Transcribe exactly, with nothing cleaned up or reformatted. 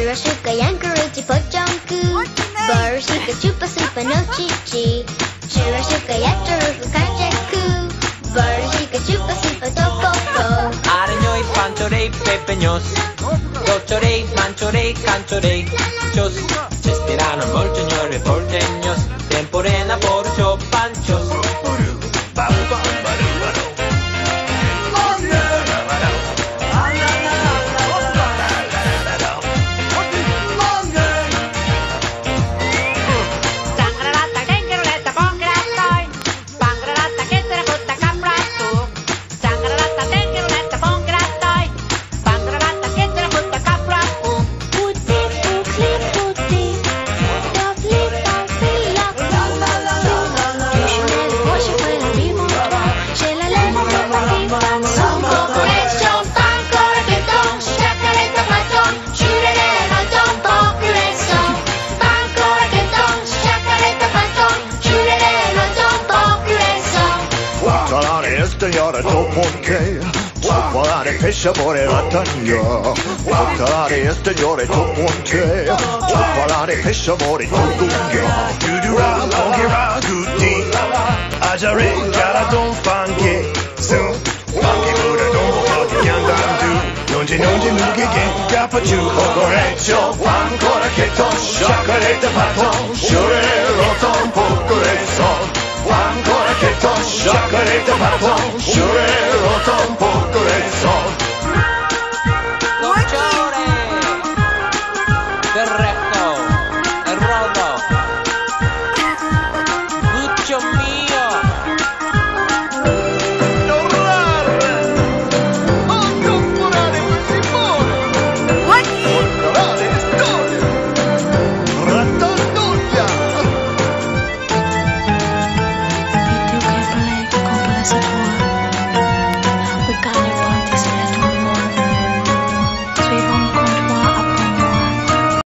Churrashuka, Yankarichi, Pochonku, Barushika, Chupa Supa, no Chichi, Churrashuka, Yataruka, Kanjaku, Barushika, Chupa Supa, Topopo. Arañoy, Panchorey, Pepeños, Dochorey, Manchorey, Canchorey, Chos, Chestirano, Molcheñores, Porteños, Temporena, Porcho, Panchos. Göra toponke Chocolate pesce por el atagno Chocolate este göra toponke Chocolate pesce por el atagno Dudura, pongira, gutti Ajare, gara, don fanke Soon, funky Buddha, don fucking yandandu Nonji, nonji, nugi, gen, gapachu Pocoreccio, ancora che ton Chocolate paton, shure, roton, pocoreccio Ancora che ton, chocolate paton, shure, roton, pocoreccio